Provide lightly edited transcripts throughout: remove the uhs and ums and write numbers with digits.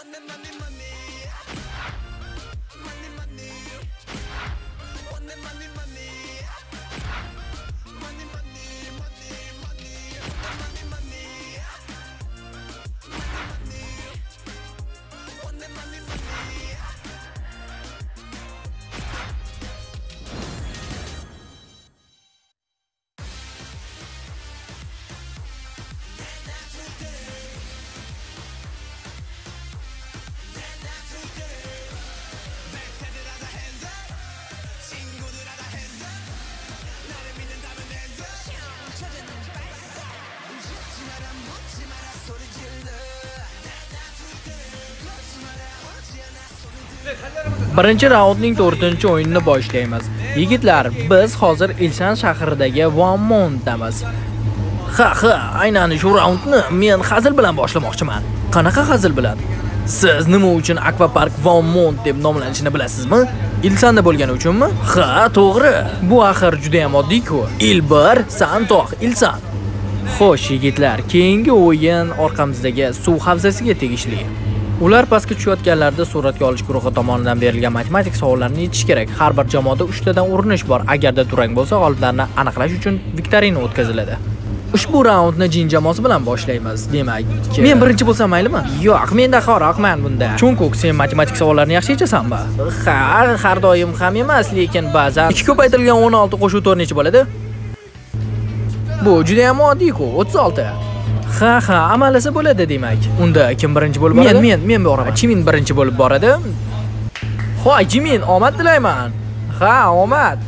Birinchi raundning 4-o'yinini boshlaymiz. Yigitlar, biz hozir Ilshan shahridagi Vanmontdamiz. Ha, aynan shu raundni men hazil bilan boshlamoqchiman. Qanaqa hazil bilan? Siz nima uchun Akvapark Vanmont deb nomlanishini bilasizmi? Ilsanda bo'lgani uchunmi? Ha, to'g'ri. Bu axir juda ham oddiy-ku. Ilbar, Santoq, Ilsan. Xo'sh, yigitlar, keyingi o'yin orqamizdagi suv havzasiga tegishli. Ular pastga tushayotganlarida suratga olish guruhi tomonidan berilgan matematik savollarni yechish kerak. Har bir jamoada 3 tadan urinish bor. Agarda durang bo'lsa, g'oliblarni aniqlash uchun viktorina o'tkaziladi. Ushbu raundni Jin jamoasi bilan boshlaymiz. Demak, men birinchi bo'lsam maylimi? Yo'q, menda xoroqman bunda. Chunki sen matematik savollarni yaxshi yechasanmi? Ha, har doim ham emas, lekin ba'zan 2 ko'paytirilgan 16 qo'shuv 4 necha bo'ladi? Bu juda ham oddiy-ku, 36. Ha, amalasa bo'ladi demak. Unda kim birinchi bo'lib boradi? Men boraman. Jimin birinchi bo'lib boradi. Hoy, Jimin, omad tilayman. Ha, omad.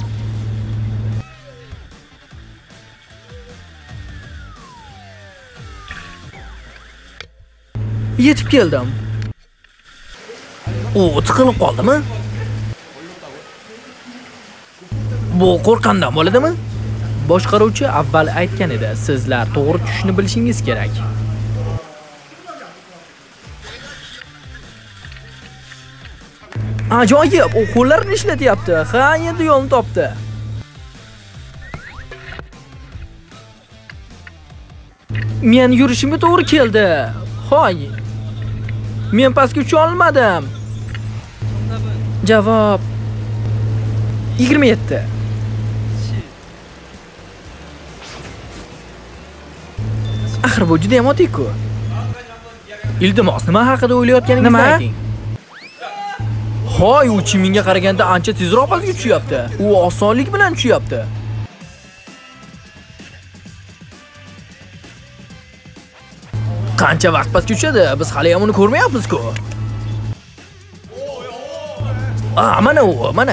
Yetib keldim. Tiqilib qoldimi? Bu qo'rqandan bo'ladimi? Boshqaruvchi avval aytgan edi, sizlar to'g'ri tushishni bilishingiz kerak. Ajoyib, u qo'llarini ishlatyapti. Ha, endi yo'lni topdi. Men yurishimga to'g'ri keldi. Hoy. Men pastga ucha olmadim. Javob 27. Axir bu juda ham oddiy-ku. Iltimos, nima haqida o'ylayotganingizni ayting. Hoy, u Chiminga qaraganda ancha tezroq pastga tushyapti. U osonlik bilan tushyapti. Qancha vaqt pastga tushadi? Biz hali ham uni ko'rmayapmiz-ku. Mana u, mana.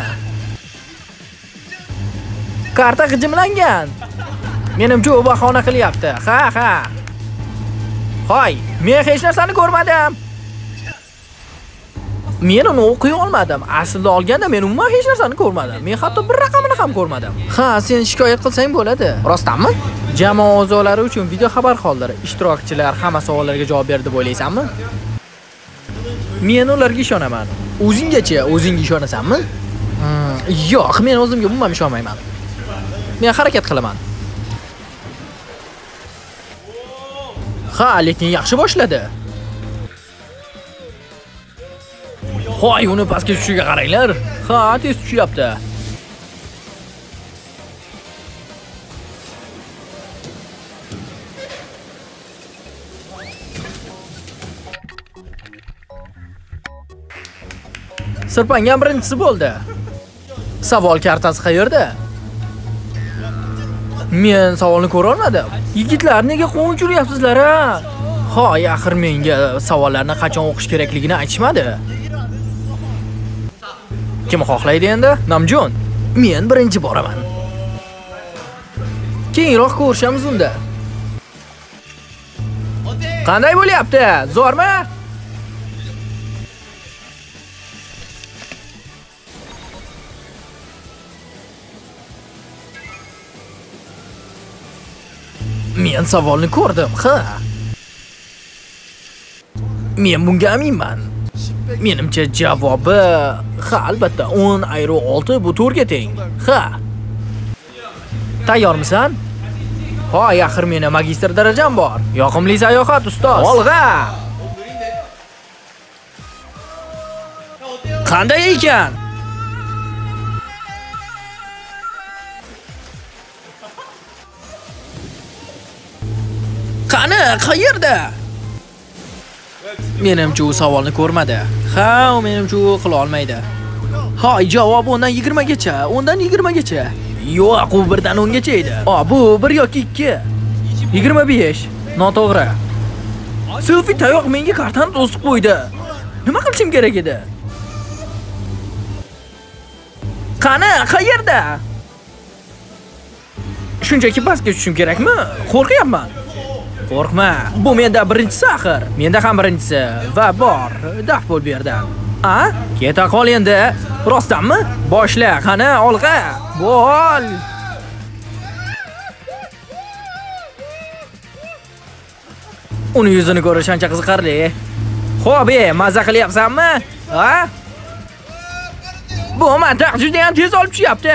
Karta hujumlangan. Menimcha u bahona qilyapti. Ha. Hoy, men hech narsani ko'rmadim. Men uni o'qiy olmadim. Aslida olganda men umuman hech narsani ko'rmadim. Men hatto bir raqamini ham ko'rmadim. Ha, sen shikoyat qilsang bo'ladi. Rostdanmi? Jamoa a'zolari uchun video xabar qoldir. Ishtirokchilar hamma savollarga javob berdi deb o'ylaysanmi? Men ularga ishonaman. O'zingga ishonasanmi? Yo'q, men o'zimga umuman ishonmayman. Men harakat qilaman. Ha, lekin yaxshi boshladi. Hoy, uni pastga tushishiga qaranglar. Ha, tez tushyapti. Sirpangan birinchisi bo'ldi. Savol kartasi qayerda? Men savolni ko'ra olmadim. Yigitlar, nega quvonch uryapsizlar ha? Hoy, axir menga savollarni qachon o'qish kerakligini aytishmadi. Kim xohlaydi endi? Namjon, men birinchi boraman. Keyinroq ko'rishamiz unda. Qanday bo'lyapti? Zo'rmi? Men savolni ko'rdim, ha. Men bunga aminman. Menimcha javobi ha, albatta 10 bu 4 ga teng. Ha. Tayyormisan? Hoy, axir meni magistr darajam bor. Yoqimli sayohat ustoz. Olg'a. Qanday ekan? Qani, qayerda? Menimcha u savolni ko'rmadi. Ha, u menimcha u qila olmaydi. Hoy, javob o'ndan 20 gacha. O'ndan 20 gacha. Yo'q, u 1dan 10 gacha edi. Bu 1 yoki 2. 25. Noto'g'ri. Selfie tayoq menga kartani to'sib qo'ydi. Nima qilishim kerak edi? Qani, qayerda? Shunchaki pastga tushishim kerakmi? Qo'rqyapman. Qo'rqma. Bu menda birinchisi axir. Menda ham birinchisi va bor. Daf bo'l bu yerdan. Keta qol endi. Rostdanmi? Boshla, qani, olg'a. Bo'l. Uni yuzini ko'rish ancha qiziqarli. Xo'p, mazza qilyapsanmi? Bu matoq juda ham tez olib tushyapti.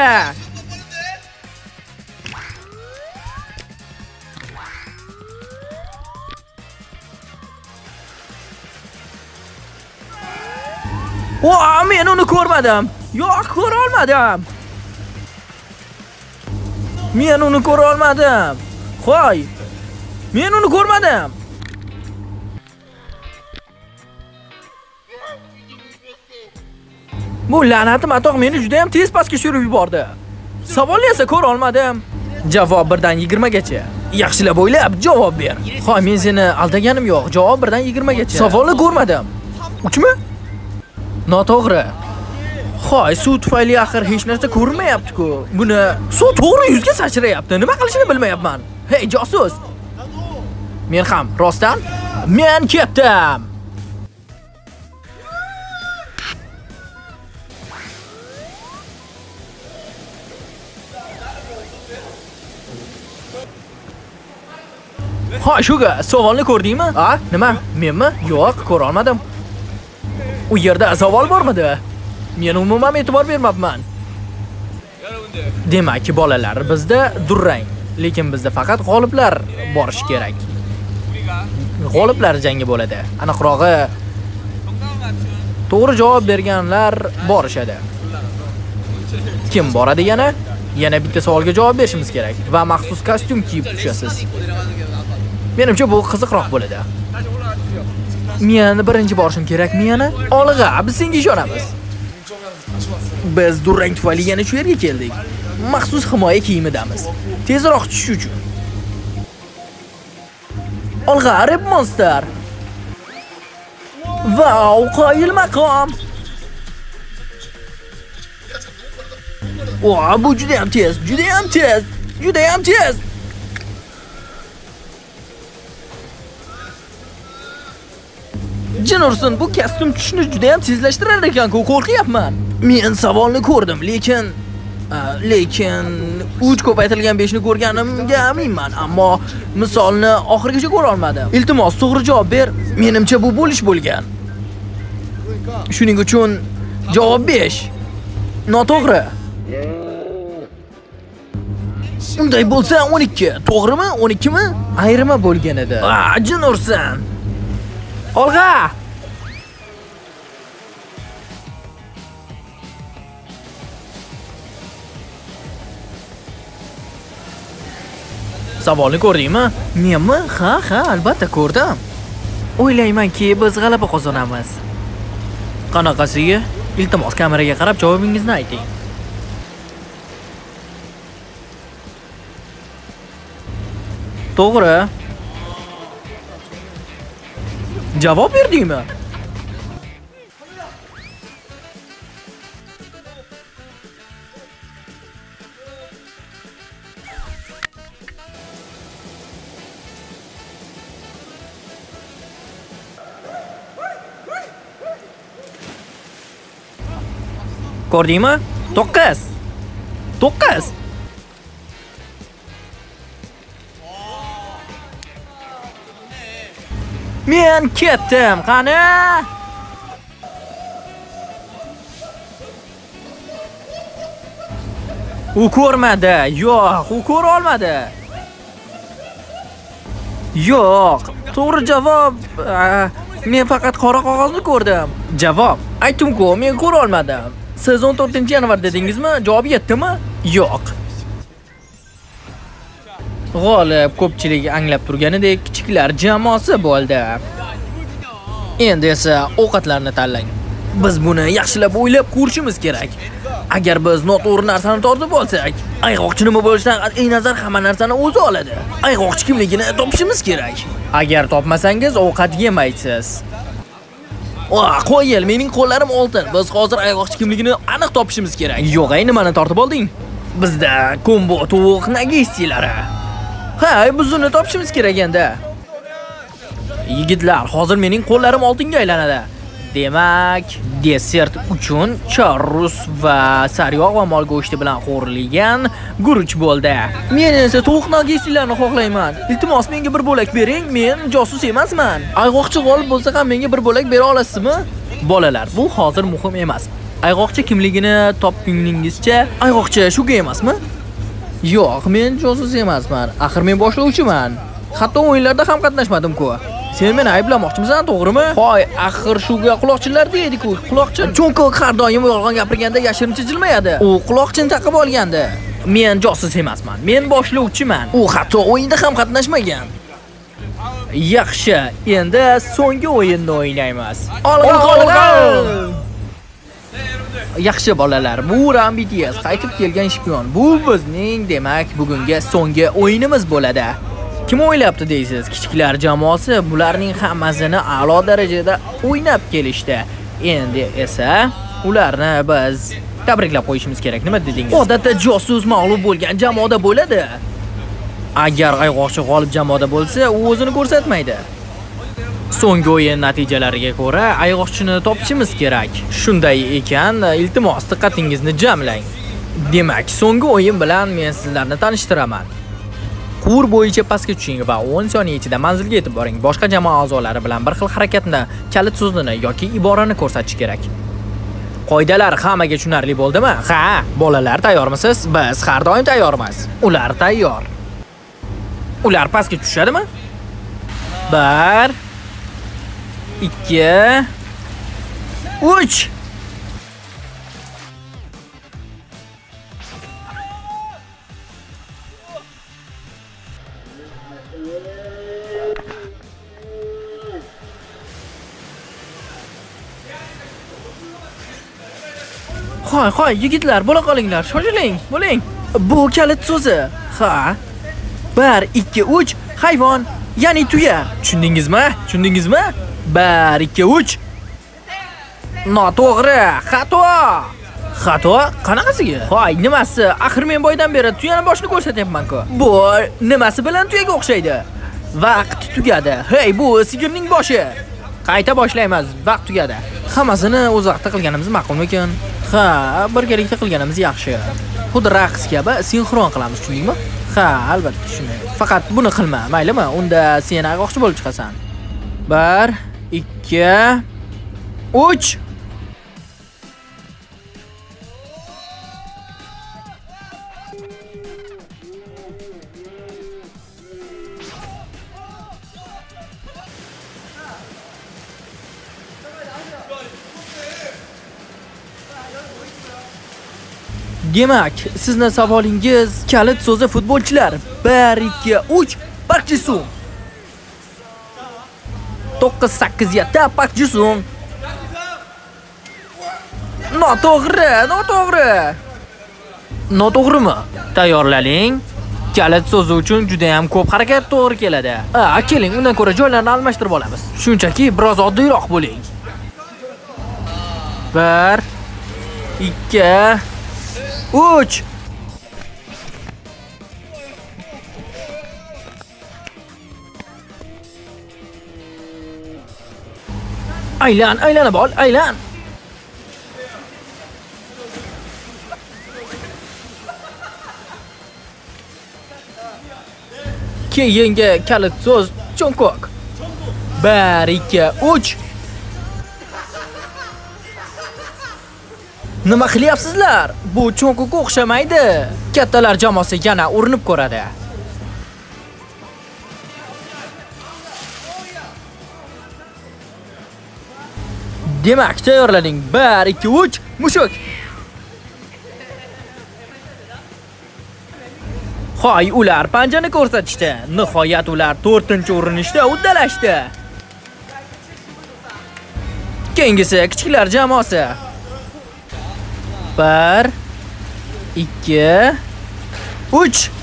Men uni ko'rmadim. Yo'q, ko'ra olmadim. Men uni ko'ra olmadim. Qo'y. Men uni ko'rmadim. Bu la'nati matoq meni juda ham tez pastga tushirib yubordi. Savolni esa ko'ra olmadim. Javob 1dan 20 gacha. Yaxshilab o'ylab javob ber. Xo'y, men seni aldaganim yo'q. Javob 1dan 20 gacha. Savolni ko'rmadim. 3 mi? Noto'g'ri. Xo'y, suv tufayli axir hech narsa ko'rinmayapti-ku. Buni suv to'g'ri yuzga sachrayapti. Nima qilishini bilmayapman. Hey, josus. Men ham rostdan men ketdim. Hoy, shuga, savolni ko'rdingmi? Nima? Menmi? Yo'q, ko'ra olmadim. U yerda savol bormidi? Men umuman e'tibor bermabman. Demak, bolalar, bizda durang, lekin bizda faqat g'oliblar borish kerak. G'oliblar jangi bo'ladi. Aniqrog'i, to'g'ri javob berganlar borishadi. Kim boradi yana? Yana bitta savolga javob berishimiz kerak va maxsus kostyum kiyib tushasiz. Menimcha bu qiziqroq bo'ladi. Men birinchi borishim kerakmi yana? Olg'a, biz senga ishonamiz. Biz durang tufayli yana shu yerga keldik. Maxsus himoya kiyimidamiz. Tezroq tushish uchun. Olg'a, Rap Monster. Vau, qoyil maqom. Bu juda ham tez, juda ham tez, juda ham tez. Jin ursin, bu kostyum tushishni juda ham tezlashtirar ekan-ku, qo'rqyapman. Men savolni ko'rdim, lekin 3 ko'paytirilgan 5 ni ko'rganimga aminman, ammo misolni oxirigacha ko'ra olmadim. Iltimos, to'g'ri javob ber. Menimcha bu bo'lish bo'lgan. Shuning uchun javob 5. Noto'g'ri. Unday bo'lsa 12. To'g'rimi? 12 mi? Ayrima bo'lgan edi. Jin ursin. Olg'a! Savolni ko'rdingmi? Menmi? Ha, albatta ko'rdim. O'ylaymanki, biz g'alaba qozonamiz. Qanaqasiga? Iltimos, kameraga qarab javobingizni ayting. To'g'ri. Javob berdingmi? Ko'rdingmi? 9. Men ketdim, qani? U ko'rmadi. Yo'q, u ko'ra olmadi. Yo'q, to'g'ri javob. Men faqat qora qog'ozni ko'rdim. Javob Aytdim-ku, men ko'ra olmadim. Siz 14-yanvar dedingizmi? Javob yetdimi? Yo'q. G'olib ko'pchilik anglab turganidek kichiklar jamoasi bo'ldi. Endi esa ovqatlarni tanlang. Biz buni yaxshilab o'ylab ko'rishimiz kerak. Agar biz noto'g'ri narsani tortib olsak, ayg'oqchi nima bo'lishidan qat'iy nazar hamma narsani o'zi oladi. Ayg'oqchi kimligini topishimiz kerak. Agar topmasangiz ovqat yemaysiz. Qo'yil, mening qo'llarim oltin. Biz hozir ayg'oqchi kimligini aniq topishimiz kerak. Yo'q, nimani tortib olding? Bizda kombo tovuq nagistilari. Ha, biz uni topishimiz kerak endi. Yigitlar, hozir mening qo'llarim oltinga aylanadi. Demak, desert uchun chorrus va sariyog' va mol go'shti bilan qo'rilgan guruch bo'ldi. Men esa tovuq nagistilarni xohlayman. Iltimos, menga bir bo'lak bering. Men josus emasman. Ayg'oqchi g'olib bo'lsa ham menga bir bo'lak bera olasizmi? Bolalar, bu hozir muhim emas. Ayg'oqchi kimligini topguningizcha, ayg'oqchi shuga emasmi? Yo'q, men josus emasman. Axir men boshlovchiman. Hatto o'yinlarda ham qatnashmadim-ku. Sen meni ayblamoqchimisan, to'g'rimi? Hoy, axir shuga quloqchinlar deydi-ku. Quloqchin cho'nkoq har doim yolg'on gapirganda yashirincha jilmayadi. U quloqchin taqib olgandi. Men josus emasman. Men boshlovchiman. U hatto o'yinda ham qatnashmagan. Yaxshi, endi so'nggi o'yinni o'ynaymiz. Olg'a! Yaxshi bolalar, bu Rambidias qaytib kelgan shpion. Bu bizning, demak, bugungi so'nggi o'yinimiz bo'ladi. Kim o'ylabdi deysiz? Kichiklar jamoasi bularning hammasini a'lo darajada o'ynab kelishdi. Endi esa ularni biz tabriklab qo'yishimiz kerak. Nima dedingiz? Odatda josus mag'lub bo'lgan jamoada bo'ladi. Agar ayg'oqchi g'olib jamoada bo'lsa, u o'zini ko'rsatmaydi. So'nggi o'yin natijalariga ko'ra ayg'oqchini topishimiz kerak. Shunday ekan, iltimos diqqatingizni jamlang. Demak, so'nggi o'yin bilan men sizlarni tanishtiraman. Quvur bo'yicha pastga tushing va 10 soniya ichida manzilga yetib boring. Boshqa jamoa a'zolari bilan bir xil harakatni, kalit so'zini yoki iborani ko'rsatish kerak. Qoidalar hammaga tushunarli bo'ldimi? Ha, bolalar tayyormisiz? Biz har doim tayyormiz. Ular tayyor. Ular pastga tushadimi? 1 2 3 Qo'y, yigitlar, bo'la qolinglar, shoshiling, bo'ling. Bu kalit so'zi. Ha. 1 2 3 hayvon, ya'ni tuya. Tushundingizmi? 1 2 3 Noto'g'ri, xato. Xato? Qanaqasiga? Hoy, nimasi? Axir men boydan beri tuyani boshini ko'rsatyapman-ku. Bu nimasi bilan tuyaga o'xshaydi? Vaqt tugadi. Hey, bu sigirning boshi. Qayta boshlaymiz. Vaqt tugadi. Hammasini o'z vaqtida qilganimiz ma'qulmikan? Ha, birgalikda qilganimiz yaxshi. Xuddi raqs kabi sinxron qilamiz, tushundingmi? Ha, albatta tushunaman. Faqat buni qilma, maylimi? Unda sen ayg'oqchi bo'lib chiqasan. 1 2 3 Demak, sizning savolingiz kalit so'zi futbolchilar. 1 2 3 Park Ji-sung. 9 8 7 Park Ji-sung. Noto'g'rimi? Tayyorlaning. Kalit so'zi uchun juda ham ko'p harakat to'g'ri keladi. Keling, undan ko'ra joylarni almashtirib olamiz. Shunchaki biroz oddiyroq bo'ling. 1 2 3 Aylanib ol, aylan. Keyingi kalit so'z cho'nkoq. 1 2 3 Nima qilyapsizlar? Bu cho'nkoqqa o'xshamaydi. Kattalar jamoasi yana urinib ko'radi. Demak, tayyorlaning. 1 2 3 mushuk. Xo'y, ular panjani ko'rsatishdi. Nihoyat ular 4-urinishda uddalashdi. Keyingisi kichiklar jamoasi. 1 2 3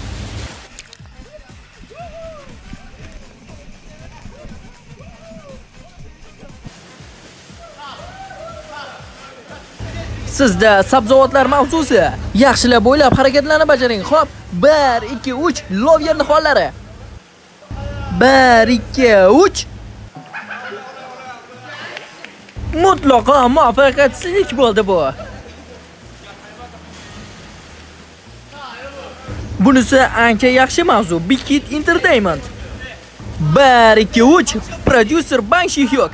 Sizda sabzavotlar mavzusi. Yaxshilab o'ylab harakatlarni bajaring. Xo'p, 1 2 3 Lovier nihollari. 1 2 3 Mutlaqo muvaffaqiyatsizlik bo'ldi bu. Bunisi ancha yaxshi mavzu. Big Hit Entertainment. 1 2 3 Producer Bang Shihyok.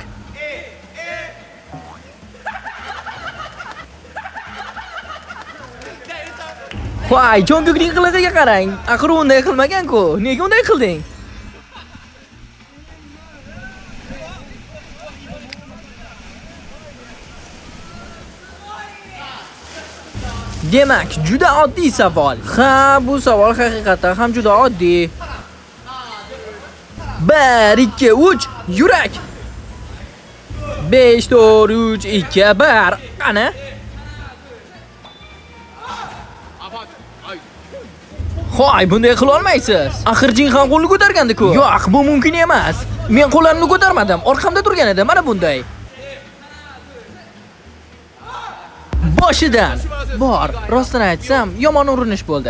Voy, Jonbekning qilig'iga qarang. Axir unday qilmagan-ku. Nega unday qilding? Demak, juda oddiy savol. Ha, bu savol haqiqatan ham juda oddiy. 1 2 3 yurak. 5 4 3 2 1 qani? Xo'y, bunday qila olmaysiz. Axir Jinxon qo'lni ko'targandi-ku. Yo'q, bu mumkin emas. Men qo'llarimni ko'tarmadim. Orqamda turgan edi, mana bunday. Boshidan bor, rostini aytsam, yomon urinish bo'ldi.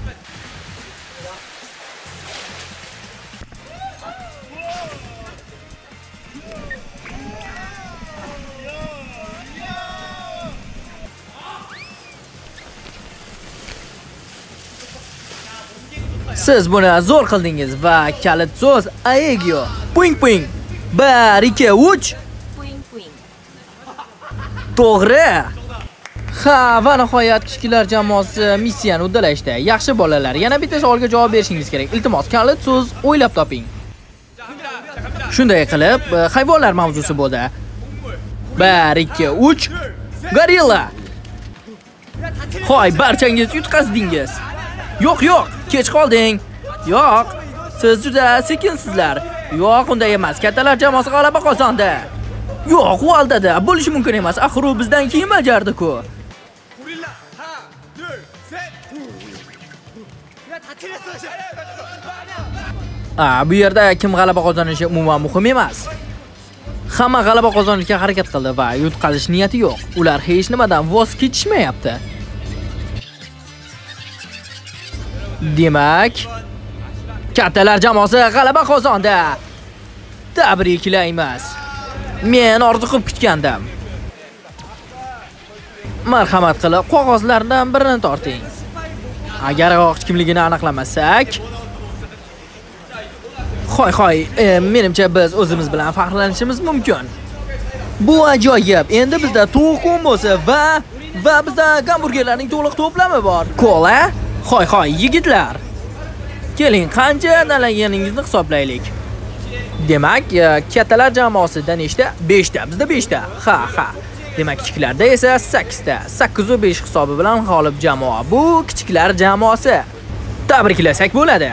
Siz buni zo'r qildingiz va kalit so'z Aegyo. Puing puing. 1 2 3 Puing puing. To'g'ri. Ha, va nihoyat kichiklar jamoasi missiyani uddalashdi. Yaxshi bolalar, yana bitta savolga javob berishingiz kerak. Iltimos, kalit so'z o'ylab toping. Shunday qilib, hayvonlar mavzusi bo'ldi. 1 2 3 Gorilla. Xo'y, barchangiz yutqazdingiz. Yo'q, kech qolding. Yo'q, siz juda sekinsizlar. Yo'q, unday emas. Kattalar jamoasi g'alaba qozondi. Yo'q, u aldadi. Bo'lishi mumkin emas. Axir u bizdan keyin bajardi-ku. Bu yerda kim g'alaba qozonishi umuman muhim emas. Hamma g'alaba qozonishga harakat qildi va yutqazish niyati yo'q. Ular hech nimadan voz kechishmayapti. Demak, kattalar jamoasi g'alaba qozondi. Tabriklaymiz. Men orzu qilib kutgandim. Marhamat qilib qog'ozlardan birini torting. Agar o'qich kimligini aniqlamasak, Xo'y, menimcha biz o'zimiz bilan faxrlanishimiz mumkin. Bu ajoyib. Endi bizda to'qim bo'lsa va bizda gamburgerlarning to'liq to'plami bor. Kola? Xo'y, yigitlar. Keling, qancha tanlaganingizni hisoblaylik. Demak, kattalar jamoasida nechta? 5 ta. Bizda 5 ta. Ha. Demak, kichiklarda esa 8 ta. 8 va 5 hisobi bilan g'olib jamoa bu kichiklar jamoasi. Tabriklasak bo'ladi.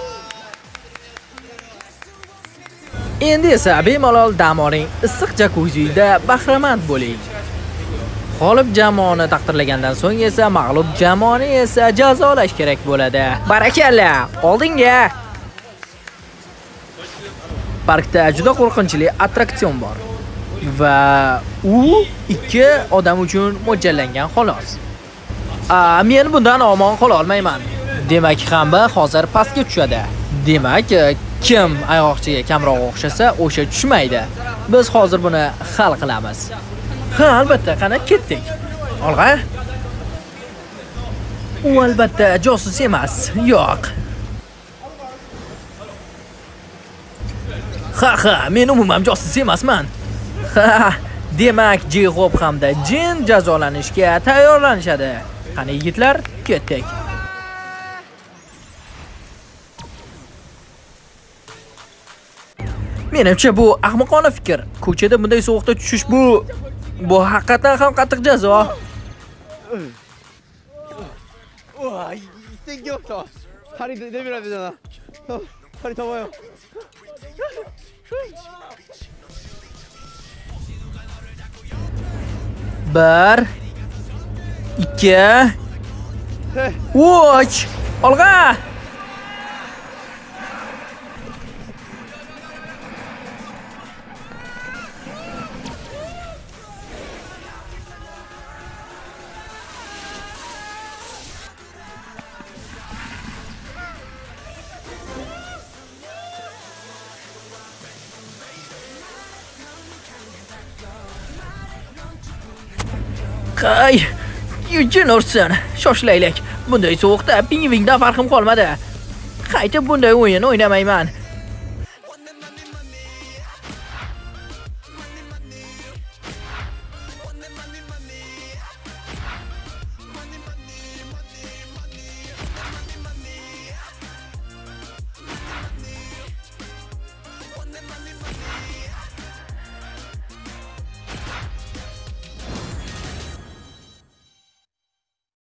Endi esa bemalol dam oling, issiq jakuzida bahramand bo'ling. G'olib jamoani taqdirlagandan so'ng esa mag'lub jamoani esa jazolash kerak bo'ladi. Barakalla, oldinga. Parkda juda qo'rqinchli attraksion bor va u 2 odam uchun mo'ljallangan xolos. Men bundan omon qola olmayman. Demak, hamma hozir pastga tushadi. Demak, kim ayg'oqchiga kamroq o'xshasa, o'sha tushmaydi. Biz hozir buni hal qilamiz. Ha, albatta, qana ketdik. Olg'a. U albatta josus emas. Yo'q. Ha, men umuman josus emasman. Ha, demak, J-Hop hamda Jin jazolanishga tayyorlanishadi. Qani yigitlar, ketdik. Menimcha bu ahmoqona fikr. Ko'chada bunday sovuqda tushish bu Bu haqiqatan ham qattiq jazo. 우와, 땡겼다. 다리 내밀어야 되잖아. 다리 잡아요. Bir, ikki, 셋. uch. Olg'a! Qay, yujin ursin. Shoshilaylik. Bunday sovuqda pingvindan farqim qolmadi. Qaytib bunday o'yin o'ynamayman.